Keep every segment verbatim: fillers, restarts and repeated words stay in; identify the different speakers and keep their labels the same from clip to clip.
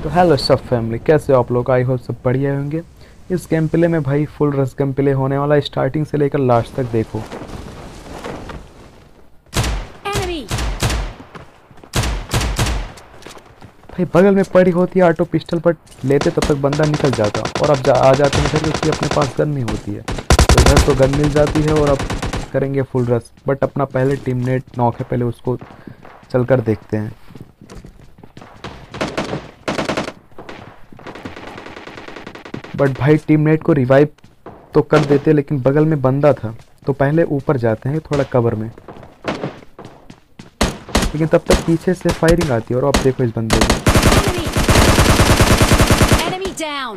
Speaker 1: तो हेलो सब फैमिली, कैसे हो आप लोग? आई होप सब बढ़िया होंगे। इस गेम प्ले में भाई फुल रस गेम प्ले होने वाला है, स्टार्टिंग से लेकर लास्ट तक देखो।
Speaker 2: Enemy!
Speaker 1: भाई बगल में पड़ी होती है ऑटो पिस्टल, पर लेते तब तक बंदा निकल जाता और अब जा, आ जाते हैं इधर क्योंकि अपने पास गन नहीं होती है। तो इधर तो गन मिल जाती है और अब करेंगे फुल रस। बट अपना पहले टीममेट नॉक है, पहले उसको चलकर देखते हैं। बट भाई टीममेट को रिवाइव तो कर देते, लेकिन बगल में बंदा था तो पहले ऊपर जाते हैं थोड़ा कवर में, लेकिन तब तक पीछे से फायरिंग आती है। और अब देखो इस बंदे को,
Speaker 2: Enemy! Enemy down!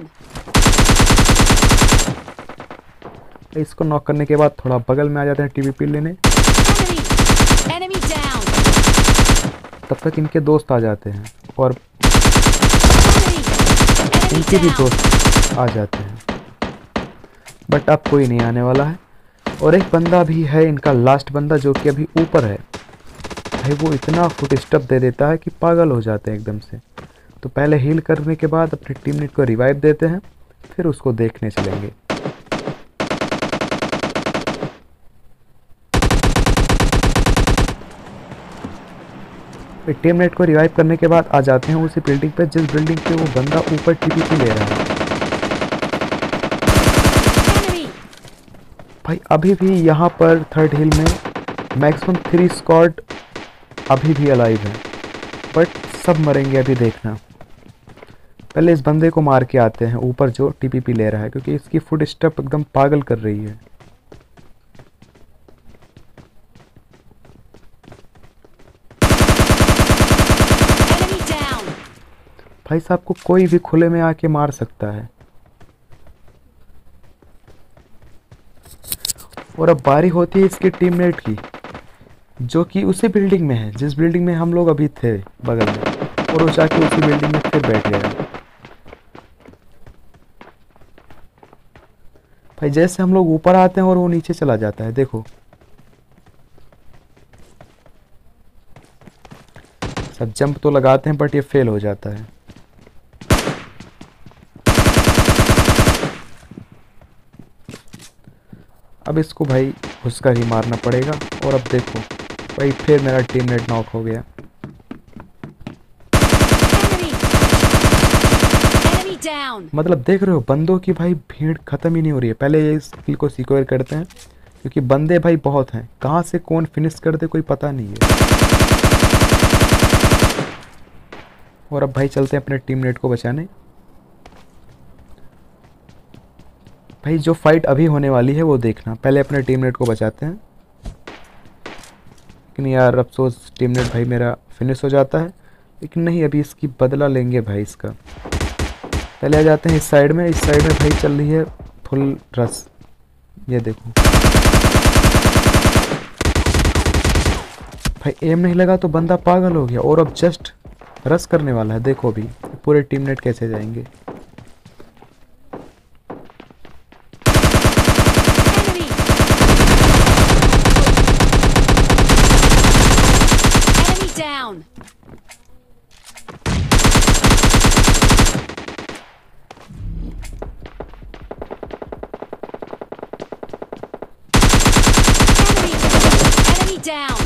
Speaker 1: इसको नॉक करने के बाद थोड़ा बगल में आ जाते हैं टीवीपी लेने।
Speaker 2: Enemy! Enemy down!
Speaker 1: तब तक इनके दोस्त आ जाते हैं और
Speaker 2: Enemy! Enemy
Speaker 1: इनके भी
Speaker 2: down!
Speaker 1: दोस्त आ जाते हैं। बट अब कोई नहीं आने वाला है। और एक बंदा भी है इनका, लास्ट बंदा, जो कि अभी ऊपर है। भाई वो इतना फुट स्टेप दे देता है कि पागल हो जाते हैं एकदम से। तो पहले हील करने के बाद अपने टीममेट को रिवाइव देते हैं, फिर उसको देखने चलेंगे। टीममेट को रिवाइव करने के बाद आ जाते हैं उसी बिल्डिंग पे जिस बिल्डिंग पे वो बंदा ऊपर टीपीपी ले रहा है।
Speaker 2: Enemy!
Speaker 1: भाई अभी भी यहाँ पर थर्ड हिल में मैक्सिमम थ्री स्क्वाड अभी भी अलाइव है, बट सब मरेंगे अभी, देखना। पहले इस बंदे को मार के आते हैं ऊपर जो टीपीपी ले रहा है, क्योंकि इसकी फुट स्टेप एकदम पागल कर रही है।
Speaker 2: Enemy down!
Speaker 1: भाई साहब को कोई भी खुले में आके मार सकता है। और अब बारी होती है इसके टीममेट की, जो कि उसी बिल्डिंग में है जिस बिल्डिंग में हम लोग अभी थे बगल में, और वो जाके उसी बिल्डिंग में फिर बैठ गया। भाई जैसे हम लोग ऊपर आते हैं और वो नीचे चला जाता है, देखो। सब जंप तो लगाते हैं बट ये फेल हो जाता है। अब इसको भाई घुसकर ही मारना पड़ेगा। और अब देखो भाई फिर मेरा टीममेट नॉक हो गया।
Speaker 2: Enemy! Enemy down!
Speaker 1: मतलब देख रहे हो बंदों की भाई भीड़ खत्म ही नहीं हो रही है। पहले ये इस किल को सिक्योर करते हैं, क्योंकि बंदे भाई बहुत हैं, कहाँ से कौन फिनिश कर दे कोई पता नहीं है। और अब भाई चलते हैं अपने टीममेट को बचाने। भाई जो फाइट अभी होने वाली है वो देखना, पहले अपने टीममेट को बचाते हैं। लेकिन यार अफसोस टीममेट भाई मेरा फिनिश हो जाता है, लेकिन नहीं, अभी इसकी बदला लेंगे भाई इसका। पहले आ जाते हैं इस साइड में। इस साइड में भाई चल रही है फुल रस, ये देखो। भाई एम नहीं लगा तो बंदा पागल हो गया, और अब जस्ट रस करने वाला है। देखो अभी पूरे टीममेट कैसे जाएंगे।
Speaker 2: Enemy! Enemy down! Enemy! Enemy down!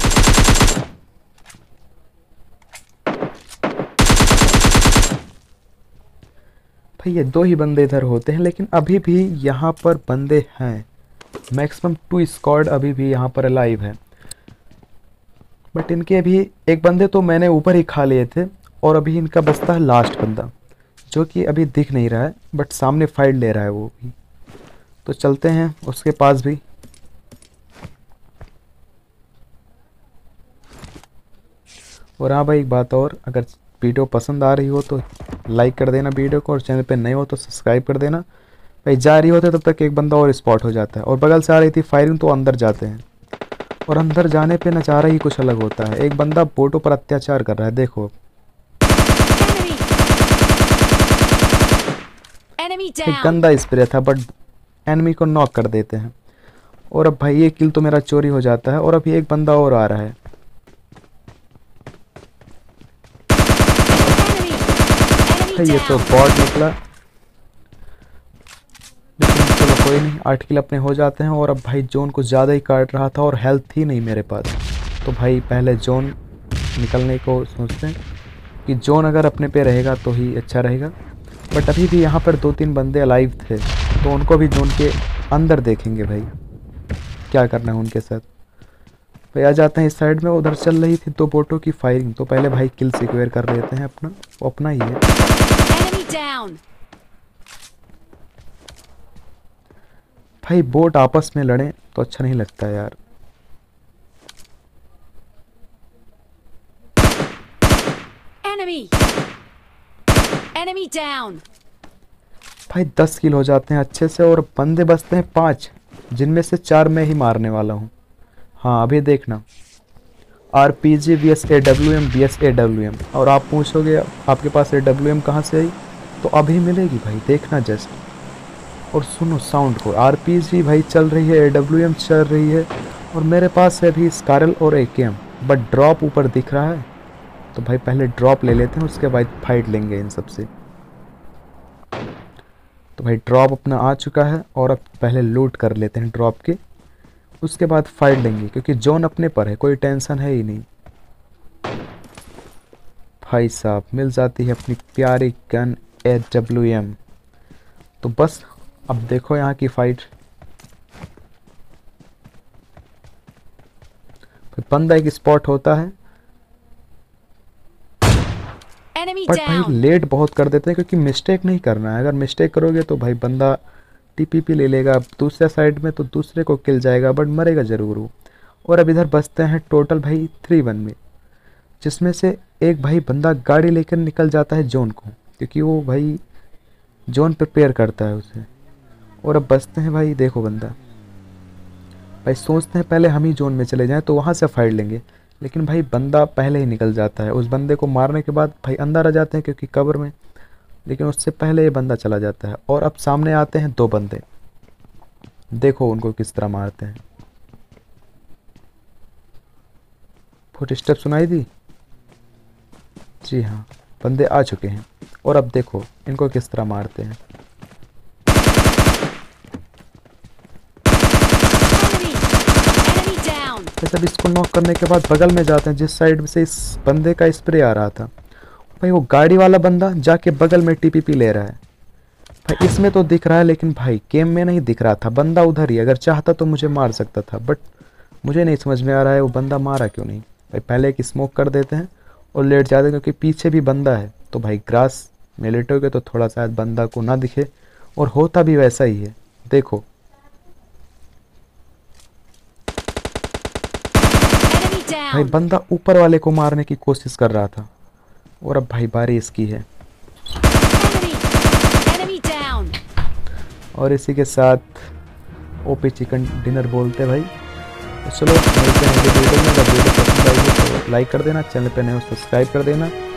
Speaker 1: भाई ये दो ही बंदे इधर होते हैं, लेकिन अभी भी यहाँ पर बंदे हैं। मैक्सिमम टू स्क्वाड अभी भी यहाँ पर अलाइव है। बट इनके अभी एक बंदे तो मैंने ऊपर ही खा लिए थे, और अभी इनका बचता है लास्ट बंदा, जो कि अभी दिख नहीं रहा है बट सामने फाइट ले रहा है वो भी। तो चलते हैं उसके पास भी। और हाँ भाई एक बात और, अगर वीडियो पसंद आ रही हो तो लाइक कर देना वीडियो को, और चैनल पे नए हो तो सब्सक्राइब कर देना। भाई जा रही होते तब तक एक बंदा और स्पॉट हो जाता है, और बगल से आ रही थी फायरिंग तो अंदर जाते हैं। और अंदर जाने पे नज़ारा ही कुछ अलग होता है। एक बंदा बोटों पर अत्याचार कर रहा है, देखो।
Speaker 2: Enemy! Enemy
Speaker 1: एक
Speaker 2: down!
Speaker 1: गंदा स्प्रे था, बट एनिमी को नॉक कर देते हैं। और अब भाई ये किल तो मेरा चोरी हो जाता है, और अभी एक बंदा और आ रहा है। अच्छा ये तो
Speaker 2: down.
Speaker 1: बॉट निकला, लेकिन चलो कोई नहीं, आठ किल अपने हो जाते हैं। और अब भाई जोन कुछ ज़्यादा ही काट रहा था और हेल्थ ही नहीं मेरे पास, तो भाई पहले जोन निकलने को सोचते हैं कि जोन अगर अपने पे रहेगा तो ही अच्छा रहेगा। बट अभी भी यहाँ पर दो तीन बंदे अलाइव थे, तो उनको भी जोन के अंदर देखेंगे भाई क्या करना है उनके साथ। भाई आ जाते हैं इस साइड में। उधर चल रही थी दो बोटों की फायरिंग, तो पहले भाई किल सिक्योर कर लेते हैं अपना, वो अपना ही है।
Speaker 2: Enemy down.
Speaker 1: भाई बोट आपस में लड़े तो अच्छा नहीं लगता यार।
Speaker 2: Enemy. Enemy down.
Speaker 1: भाई दस किल हो जाते हैं अच्छे से, और बंदे बचते हैं पाँच, जिनमें से चार मैं ही मारने वाला हूँ। हाँ अभी देखना, R P G V S A W M B S A W M. और आप पूछोगे आपके पास ए डब्ल्यू एम कहाँ से आई, तो अभी मिलेगी भाई, देखना जस्ट। और सुनो साउंड को, आर पी जी भाई चल रही है, ए डब्ल्यू एम चल रही है, और मेरे पास है अभी स्कारल और ए के एम, बट ड्रॉप ऊपर दिख रहा है। तो भाई पहले ड्रॉप ले लेते हैं, उसके बाद फाइट लेंगे इन सब से। तो भाई ड्रॉप अपना आ चुका है, और अब पहले लूट कर लेते हैं ड्रॉप के, उसके बाद फाइट लेंगे, क्योंकि जोन अपने पर है, कोई टेंशन है ही नहीं। भाई साहब मिल जाती है अपनी प्यारी गन ए डब्ल्यू एम। तो बस अब देखो यहाँ की फाइट। बंदा एक स्पॉट होता है,
Speaker 2: Enemy
Speaker 1: बट भाई
Speaker 2: down.
Speaker 1: लेट बहुत कर देते हैं, क्योंकि मिस्टेक नहीं करना है। अगर मिस्टेक करोगे तो भाई बंदा टीपीपी ले लेगा दूसरे साइड में, तो दूसरे को किल जाएगा, बट मरेगा ज़रूर वो। और अब इधर बचते हैं टोटल भाई थ्री वन में, जिसमें से एक भाई बंदा गाड़ी लेकर निकल जाता है जोन को, क्योंकि वो भाई जोन प्रिपेयर करता है उसे। और अब बचते हैं भाई, देखो बंदा भाई सोचते हैं पहले हम ही जोन में चले जाएं तो वहाँ से फाइट लेंगे, लेकिन भाई बंदा पहले ही निकल जाता है। उस बंदे को मारने के बाद भाई अंदर आ जाते हैं क्योंकि कवर में, लेकिन उससे पहले ये बंदा चला जाता है। और अब सामने आते हैं दो बंदे, देखो उनको किस तरह मारते हैं। फुट स्टेप सुनाई दी? जी हाँ, बंदे आ चुके हैं, और अब देखो इनको किस तरह मारते हैं।
Speaker 2: Enemy. Enemy down.
Speaker 1: वैसे अब इसको नॉक करने के बाद बगल में जाते हैं, जिस साइड से इस बंदे का स्प्रे आ रहा था। भाई वो गाड़ी वाला बंदा जाके बगल में टीपीपी ले रहा है। भाई इसमें तो दिख रहा है, लेकिन भाई गेम में नहीं दिख रहा था। बंदा उधर ही, अगर चाहता तो मुझे मार सकता था, बट मुझे नहीं समझ में आ रहा है वो बंदा मारा क्यों नहीं। भाई पहले एक स्मोक कर देते हैं और लेट जाते हैं, क्योंकि पीछे भी बंदा है। तो भाई ग्रास में लेटोगे तो थोड़ा शायद बंदा को ना दिखे, और होता भी वैसा ही है। देखो
Speaker 2: Enemy
Speaker 1: भाई
Speaker 2: down.
Speaker 1: बंदा ऊपर वाले को मारने की कोशिश कर रहा था, और अब भाई बारी इसकी है।
Speaker 2: Enemy. Enemy down.
Speaker 1: और इसी के साथ ओपी चिकन डिनर बोलते भाई। तो चलो मिलते हैं अगले वीडियो में। अगर वीडियो पसंद आई हो तो लाइक कर देना, चैनल पे नए हो सब्सक्राइब कर देना।